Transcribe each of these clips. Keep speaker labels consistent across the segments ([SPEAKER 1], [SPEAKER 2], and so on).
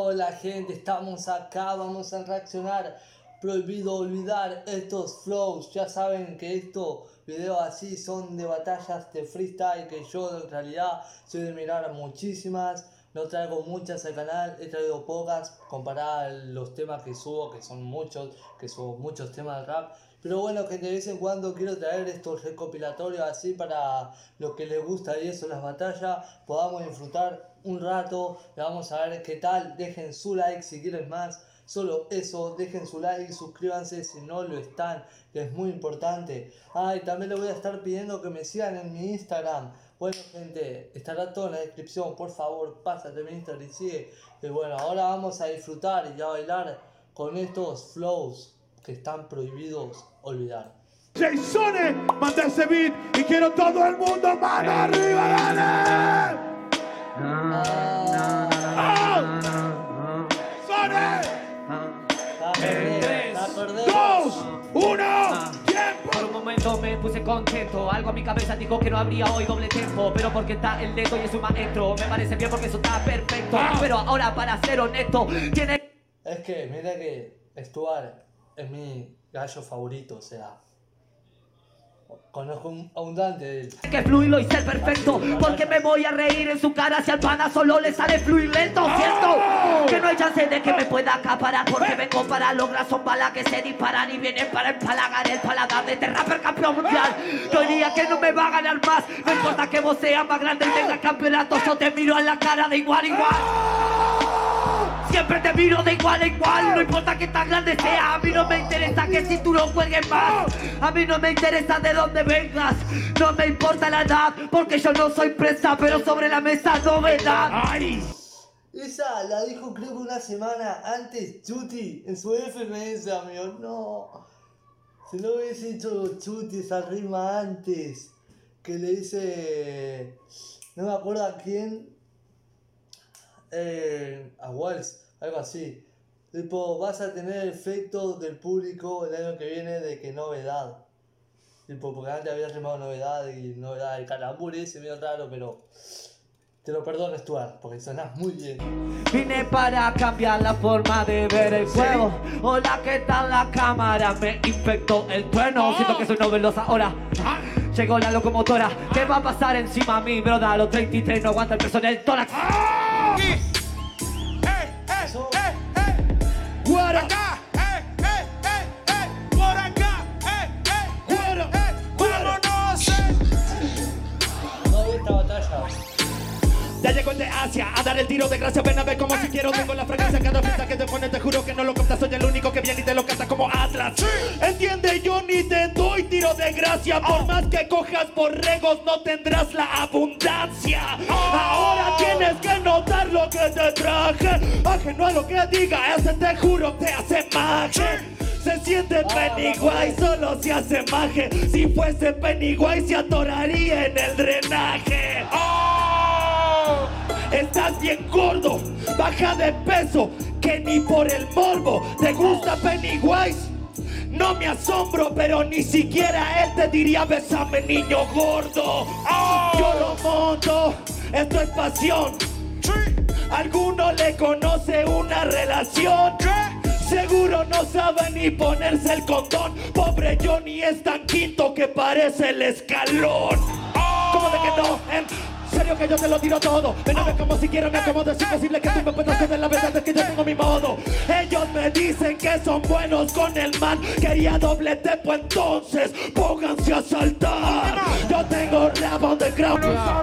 [SPEAKER 1] Hola gente, estamos acá, vamos a reaccionar. Prohibido olvidar estos flows. Ya saben que estos videos así son de batallas de freestyle, que yo en realidad soy de mirar muchísimas. No traigo muchas al canal, he traído pocas comparadas a los temas que subo, que son muchos, que subo muchos temas de rap. Pero bueno, que de vez en cuando quiero traer estos recopilatorios así para los que les gusta y eso, las batallas, podamos disfrutar un rato. Vamos a ver qué tal. Dejen su like si quieren más. Solo eso, dejen su like y suscríbanse si no lo están, que es muy importante. Y también les voy a estar pidiendo que me sigan en mi Instagram. Bueno gente, estará todo en la descripción, por favor, pásate mi Instagram y sigue. Y bueno, ahora vamos a disfrutar y a bailar con estos flows que están prohibidos olvidar.
[SPEAKER 2] Jasone, manda ese beat y quiero todo el mundo mano arriba, dale. Sone. 2, 1, tiempo.
[SPEAKER 3] Por un momento me puse contento. Algo a mi cabeza dijo que no habría hoy doble tempo, pero porque está el dedo y es un maestro. Me parece bien porque eso está perfecto. Pero ahora, para ser honesto, tiene...
[SPEAKER 1] Es que, mira que Stuart es mi gallo favorito, o sea, conozco a un Dante de él.
[SPEAKER 3] que fluirlo y ser perfecto, porque me voy a reír en su cara. Si al pana solo le sale fluir lento, siento que no hay chance de que me pueda acaparar, porque vengo para lograr son balas que se disparan y vienen para empalagar el paladar de este rapper campeón mundial. Yo diría que no me va a ganar más, no importa que vos seas más grande y tengas campeonato, yo te miro a la cara de igual a igual. Siempre te miro de igual a igual, no importa que tan grande sea. A mí no me interesa que si tú no cuelgues más, a mí no me interesa de dónde vengas, no me importa la edad, porque yo no soy presa, pero sobre la mesa novedad.
[SPEAKER 2] Ay.
[SPEAKER 1] Esa la dijo creo que una semana antes Chuti en su FMS, amigo. No, si no hubiese hecho Chuti esa rima antes, que le dice, no me acuerdo a quién, a Wells, algo así. Tipo, vas a tener efecto del público el año que viene de que novedad. Tipo, porque antes había rimado novedad y novedad, el calambur ese medio raro, pero te lo perdono, Stuart, porque sonás muy bien.
[SPEAKER 3] Vine para cambiar la forma de ver el juego. Hola, ¿qué tal la cámara? Me infectó el trueno. Siento que soy novelosa ahora. Llegó la locomotora. ¿Qué va a pasar encima a mí, broda? A los 33 no aguanta el personal tórax.
[SPEAKER 2] Por acá, por acá, vámonos.
[SPEAKER 1] No vi esta batalla.
[SPEAKER 2] Ya llegó el de Asia a dar el tiro de gracia. Ven a ver como si quiero. Tengo la fragancia cada fiesta que te pone. Te juro que no lo captas. Soy el único que viene y te lo canta como Atlas. Entiende, yo ni te doy tiro de gracia. Por más que cojas borregos no tendrás la abundancia. Ahora tienes que notar lo que te traje. Ajeno a lo que diga ese, te juro te hace magia. Se siente Pennywise, solo se hace maje. Si fuese Pennywise se atoraría en el drenaje. Estás bien gordo, baja de peso, que ni por el morbo. ¿Te gusta Pennywise? No me asombro, pero ni siquiera él te diría besame, niño gordo. Yo lo monto, esto es pasión. ¿Alguno le conoce una relación? Seguro no sabe ni ponerse el condón. Pobre Johnny es tan quinto que parece el escalón. ¿Cómo de que no? En serio que yo te lo tiro todo. Ven a ver como si quiero me acomodo. Es imposible que tú me puedas ceder. La verdad es que yo tengo mi modo. Ellos me dicen que son buenos con el man. Quería doble tempo, entonces pónganse a saltar. Yo tengo rap on the ground.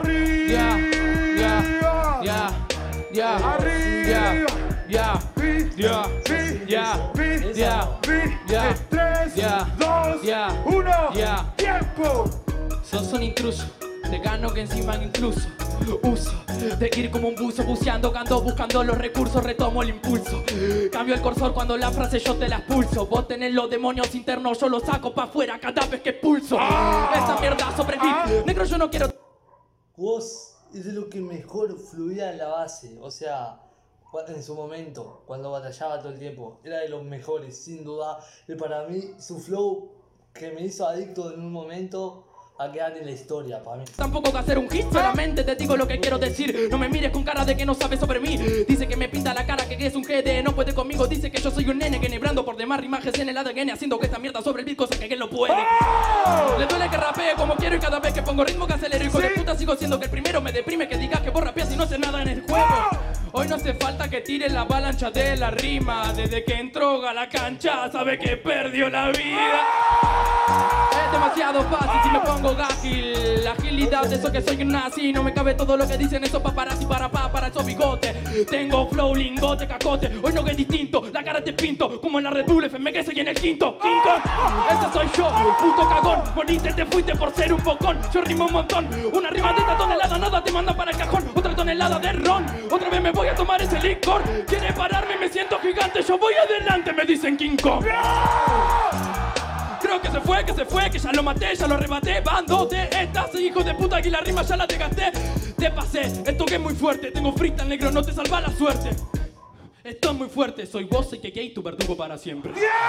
[SPEAKER 2] Tiempo.
[SPEAKER 4] Sos un intruso, te gano que encima incluso uso de ir como un buzo buceando, ando buscando los recursos, retomo el impulso. Cambio el cursor cuando la frase yo te la expulso. Vos tenés los demonios internos, yo los saco pa' afuera cada vez que expulso. Esa mierda sobrevive, negro yo no quiero.
[SPEAKER 1] Vos es de lo que mejor fluía en la base, o sea, en su momento, cuando batallaba todo el tiempo, era de los mejores, sin duda. Y para mí, su flow que me hizo adicto en un momento a quedar en la historia para mí.
[SPEAKER 4] Tampoco que hacer un hit, solamente te digo lo que quiero decir. No me mires con cara de que no sabes sobre mí. Dice que me pinta la cara, que que es un GD, no puede conmigo, dice que yo soy un nene, que nebrando por demás rimajes en el ADN, haciendo que esta mierda sobre el beat, cosa que él no puede. Le duele que rapee como quiero y cada vez que pongo ritmo que acelero, hijo de puta, sigo siendo que el primero me deprime que digas que vos rapeas y no haces nada en el juego. Hoy no hace falta que tire la avalancha de la rima, desde que entró a la cancha sabe que perdió la vida. Es demasiado fácil si me pongo ágil. La agilidad de eso que soy un nazi. No me cabe todo lo que dicen esos paparazzi para esos bigotes. Tengo flow, lingote, cacote. Hoy no es distinto, la cara te pinto como en la Red Bull FM que soy en el quinto. King Kong, ese soy yo, puto cagón. Moriste, te fuiste por ser un bocón. Yo rimo un montón, una rima de esta tonelada, nada te manda para el cajón. Otra tonelada de ron, otra vez me voy a tomar ese licor. Quiere pararme, me siento gigante, yo voy adelante, me dicen King Kong. Creo que se fue, que ya lo maté, ya lo arrebaté. Van dos de estas, hijo de puta, aquí la rima ya la desgasté. Te pasé, esto que es muy fuerte. Tengo freestyle negro, no te salva la suerte. Esto es muy fuerte, soy vos y que gay, tu verdugo para siempre.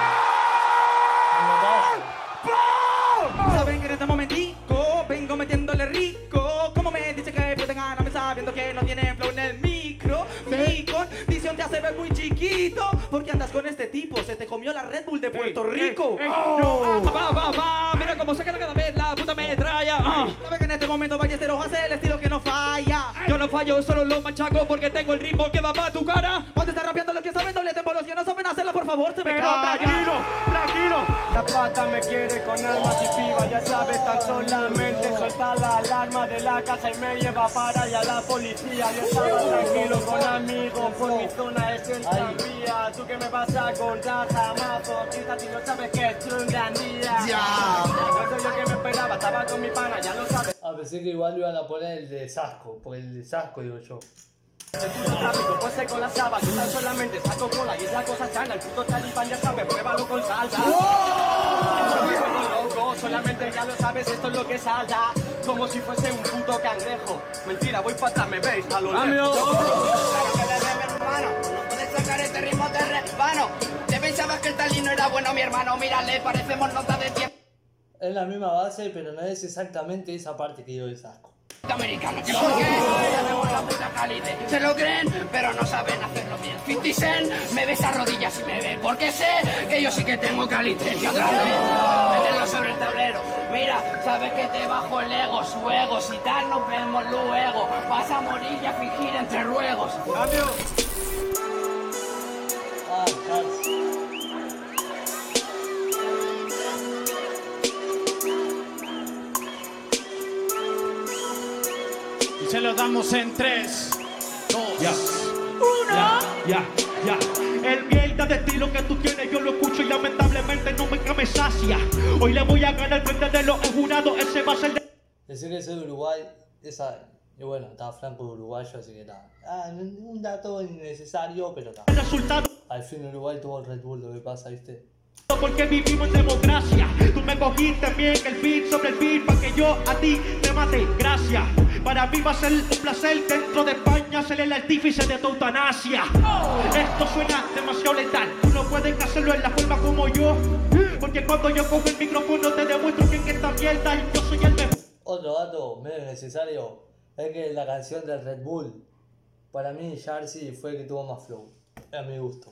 [SPEAKER 3] Saben que en este momentico vengo metiéndole rico. Como me dice que pueden ganarme sabiendo que no tienen flow en el micro. Mi condición te hace ver muy chiquito. Porque andas con este tipo, se te comió la Red Bull de Puerto Rico.
[SPEAKER 4] Mira cómo saca cada vez la puta metralla.
[SPEAKER 3] Saben que en este momento Ballesteros hace el estilo que no falla.
[SPEAKER 4] Yo no fallo, solo lo machaco porque tengo el ritmo que va para tu cara.
[SPEAKER 3] Cuando está rapeando los que saben doble tempo, los que no saben hacerlo, por favor, se me
[SPEAKER 5] Pero
[SPEAKER 3] calla.
[SPEAKER 5] tranquilo. La pata me quiere con armas y piba, ya sabes, tan solamente soltar la alarma de la casa y me lleva para allá la policía. Yo estaba tranquilo con amigos por mi zona es el tranvía. Tú que me vas a contar jamás, poquita, si no sabes que es un gran día. No soy yo que me esperaba, estaba con mi pana, ya lo sabes.
[SPEAKER 1] Pensé que igual iban a poner el de Sasco, porque el de Sasco digo yo.
[SPEAKER 5] El puto tráfico, pues con la sábana, yo tan solamente saco cola y es la cosa sana. El puto talibán ya sabe, pruébalo con salsa. Loco, solamente ya lo sabes, esto es lo que salta. Como si fuese un puto cangrejo. Mentira, voy para atrás, me veis a lo lejos.
[SPEAKER 6] Hermano, no puedes sacar este ritmo de repano. Te pensabas que el talino era bueno, mi hermano. Mírale, parecemos nota de 10.
[SPEAKER 1] Es la misma base, pero no es exactamente esa parte que yo de Sasco.
[SPEAKER 6] Americano, que por qué tenemos la puta calidad. Se lo creen, pero no saben hacerlo bien. 50 Cent me besa rodillas y me ve, porque sé que yo sí que tengo calidad. Y otra vez, meterlo sobre el tablero. Mira, sabes que te bajo el ego, su ego. Si tal, nos vemos luego. Vas a morir y a fingir entre ruegos.
[SPEAKER 5] Cambio.
[SPEAKER 1] Charles.
[SPEAKER 2] Y se lo damos en 3, 2, 1. Ya. El mierda de estilo que tú tienes yo lo escucho y lamentablemente no me sacia. Hoy le voy a ganar frente de los jurados, ese va a ser de...
[SPEAKER 1] Decir que soy de Uruguay, y bueno, estaba Franco de uruguayo, así que nada. Un dato innecesario, pero nada.
[SPEAKER 2] el resultado.
[SPEAKER 1] Al fin Uruguay tuvo el Red Bull, lo que pasa, ¿viste?
[SPEAKER 2] Porque vivimos en democracia. Tú me cogiste bien el beat sobre el beat para que yo a ti te mate. Gracias. Para mí va a ser un placer dentro de España ser el artífice de tu eutanasia. Esto suena demasiado letal. Tú no puedes hacerlo en la forma como yo. Porque cuando yo cojo el micrófono te demuestro que en esta mierda yo soy el mejor.
[SPEAKER 1] Otro dato medio necesario es que la canción del Red Bull, para mí Jarcy fue el que tuvo más flow, a mi gusto.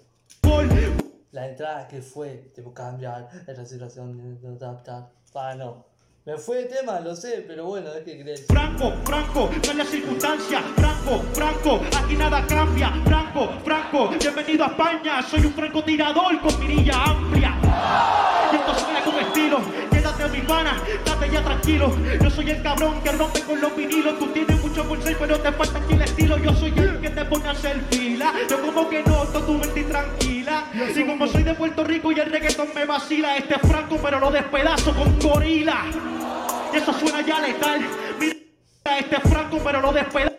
[SPEAKER 1] La entrada que fue, tipo cambiar, esta situación de adaptar. No. Me fue de tema, lo sé, pero bueno, es que crees.
[SPEAKER 2] Franco, no es la circunstancia. Franco, aquí nada cambia. Franco, bienvenido a España. Soy un francotirador con mirilla amplia. Y esto suena con estilo. Quédate mi pana, date ya tranquilo. Yo soy el cabrón que rompe con los vinilos. Tú tienes mucho consejo, pero te falta aquí el estilo. Yo soy el que te pone a hacer fila. Yo como que noto tu mente tranquila. Y como soy de Puerto Rico y el reggaetón me vacila. Este es Franco, pero lo despedazo con gorila. Y eso suena ya letal. Mira, este es Franco, pero lo despedazo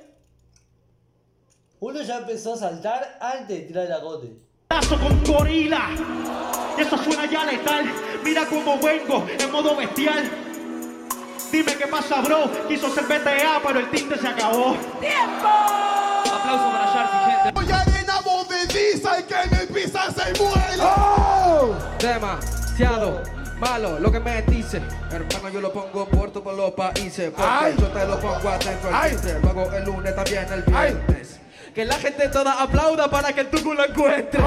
[SPEAKER 1] Uno ya empezó a saltar antes de tirar el agote.
[SPEAKER 2] con gorila. Y eso suena ya letal. Mira cómo vengo en modo bestial. Dime qué pasa, bro. Quiso ser BTA, pero el tinte se acabó.
[SPEAKER 3] ¡Tiempo!
[SPEAKER 4] Aplauso para Jarcy, gente.
[SPEAKER 7] Voy arena movediza y que en el pisa se muere.
[SPEAKER 8] Demasiado malo lo que me dice, hermano, yo lo pongo por todos los países, porque yo te lo pongo adentro el 15, luego el lunes también el viernes. Que la gente toda aplauda para que el Tucu lo encuentre.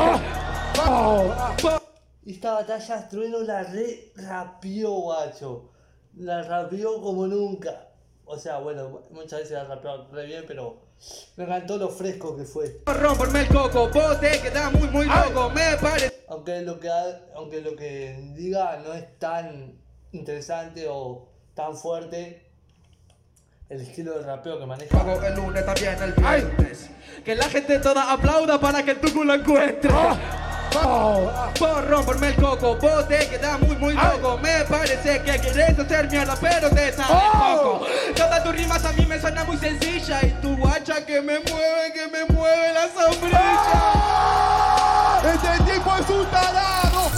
[SPEAKER 1] Esta batalla Trueno la rapió, guacho. La rapió como nunca. O sea, bueno, muchas veces la rapeó re bien, pero me encantó lo fresco que fue.
[SPEAKER 8] Romperme el coco, vos te quedás muy loco, me parece.
[SPEAKER 1] Aunque lo que diga no es tan interesante o tan fuerte, el estilo de rapeo que maneja.
[SPEAKER 8] Hago el lunes también el viernes. Que la gente toda aplauda para que el Tucu lo encuentre. Por romperme el coco, vos te quedás muy loco. Me parece que querés hacer mierda, pero te sabes poco. Todas tus rimas a mí me suenan muy sencilla. Y tu guacha que me mueve la sombrilla.
[SPEAKER 7] Este tipo es un tarado.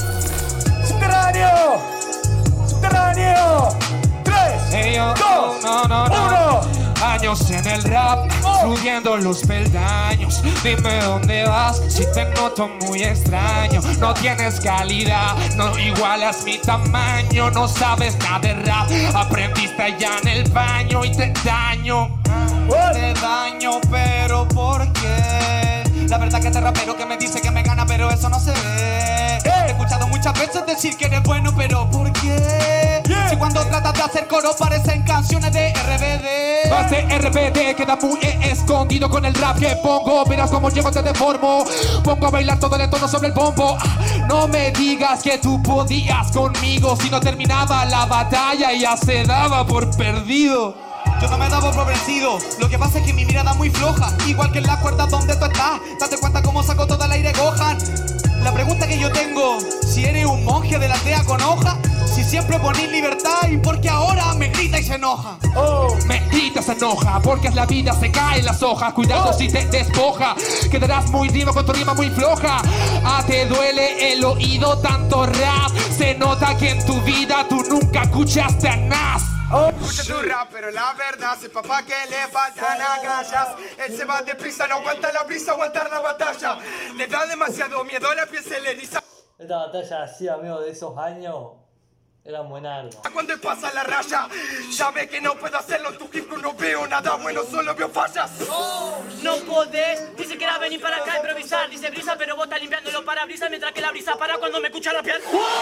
[SPEAKER 2] Subterráneo. 3, 2, 1. Años en el rap, subiendo los peldaños. Dime dónde vas, si te noto muy extraño. No tienes calidad, no igualas mi tamaño. No sabes nada de rap, aprendiste allá en el baño y te daño. Te daño, pero ¿por qué? La verdad que este rapero que me dice que me gana, pero eso no se ve. He escuchado muchas veces decir que eres bueno, pero ¿por qué? Si cuando tratas de hacer coro parecen canciones de RBD. Más de RBD queda muy escondido con el rap que pongo. Verás cómo llego, te deformo. Pongo a bailar todo el entorno sobre el bombo. No me digas que tú podías conmigo si no terminaba la batalla y ya se daba por perdido. Yo no me daba por vencido, lo que pasa es que mi mirada es muy floja. Igual que en la cuerda donde tú estás. Date cuenta cómo saco todo el aire Gohan. La pregunta que yo tengo, si eres un monje de la aldea con hoja. Si siempre ponís libertad y porque ahora me grita y se enoja. Me grita, se enoja, porque es la vida, se caen las hojas. Cuidado si te despoja, quedarás muy rima con tu rima muy floja. Te duele el oído tanto rap. Se nota que en tu vida tú nunca escuchaste a Nas.
[SPEAKER 9] Escucha tu rap, pero la verdad es papá que le faltan agallas. Él se va deprisa, no aguanta la brisa, aguantar la batalla. Le da demasiado miedo, la piel se le eriza.
[SPEAKER 1] Esta batalla así, amigo, de esos años, era buenardo.
[SPEAKER 9] Cuando él pasa la raya, ya ve que no puedo hacerlo. Tu hip no veo nada bueno, solo veo fallas.
[SPEAKER 3] No podés, dice que era venir para acá a improvisar. Dice brisa, pero vos estás limpiando los parabrisas mientras que la brisa para cuando me escucha rapear.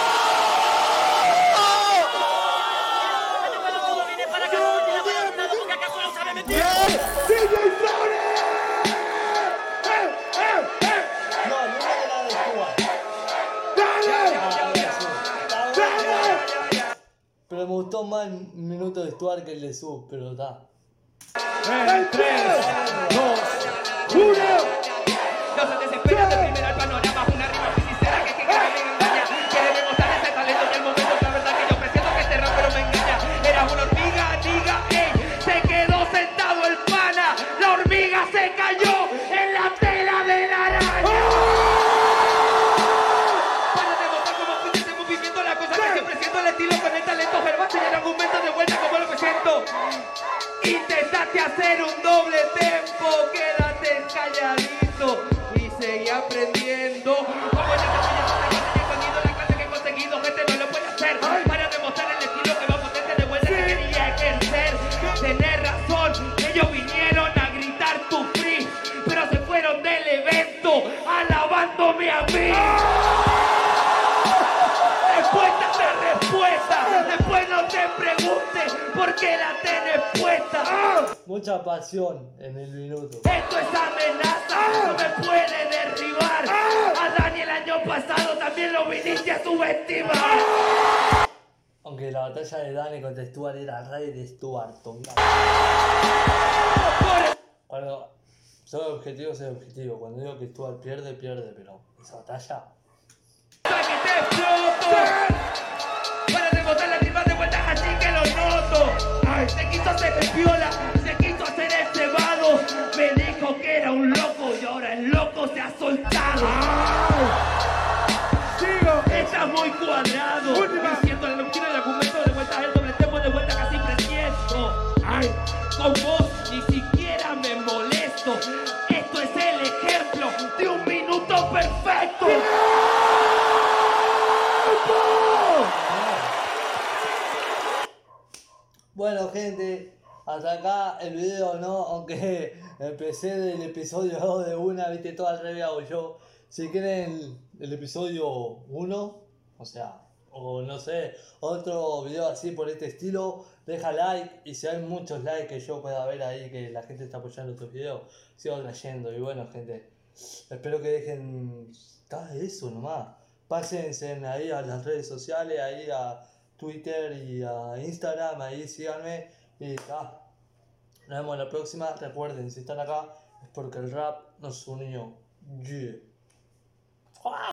[SPEAKER 1] Pero me gustó más el minuto de Stuart que el de Sub, pero está.
[SPEAKER 2] 3, 2, 1.
[SPEAKER 3] No se desespera de primera el panorama. Una rima muy sincera que me engaña. Quiere demostrar ese talento y el momento. La verdad que yo presiento que este rapero me engaña. Era una hormiga, diga, ey. Se quedó sentado el pana. La hormiga se cayó en la tela de la araña. Para demostrar cómo estamos viviendo la cosa que siempre siento el estilo con el talento verbal. Tener argumentos de vuelta como lo que siento. Intentaste hacer un doble tempo, quédate calladito y seguí aprendiendo. Como en esta sonido, la clase que he conseguido, gente no lo puede hacer. Para demostrar el estilo que va potente de vuelta que quería ejercer. Tener razón, ellos vinieron a gritar tu free, pero se fueron del evento alabándome a mí. Respuesta de respuesta, después no te preguntes por qué la tenés puesta.
[SPEAKER 1] Mucha pasión en el minuto.
[SPEAKER 3] Esto es amenaza, no me puede derribar. A Dani el año pasado también lo viniste a subestimar.
[SPEAKER 1] Aunque la batalla de Dani contra Stuart era rey de Stuart, tonga. Cuando soy objetivo, soy objetivo. Cuando digo que Stuart pierde, pierde, pero esa batalla.
[SPEAKER 3] ¡Que te exploto! Para demostrar la tripa de vueltas así que lo noto. Ay, se quiso hacer el piola, se quiso hacer el cebado. Me dijo que era un loco y ahora el loco se ha soltado. Sigo. Estás muy cuadrado. Diciendo la locura del argumento de vuelta el doble tempo de vuelta casi presiento. Ay, con vos ni siquiera me molesto. Esto es el ejemplo de un minuto perfecto.
[SPEAKER 1] Bueno, gente, hasta acá el video, ¿no? Aunque Empecé del episodio 2 de una, viste, todo al revés hago yo. Si quieren el episodio 1, o sea, o no sé, otro video así por este estilo, deja like y si hay muchos likes que yo pueda ver ahí que la gente está apoyando estos videos, sigo trayendo. Y bueno, gente, espero que dejen eso nomás. Pásense ahí a las redes sociales, ahí a Twitter y a Instagram, ahí síganme y nos vemos en la próxima. Recuerden, si están acá es porque el rap nos unió. Yeah.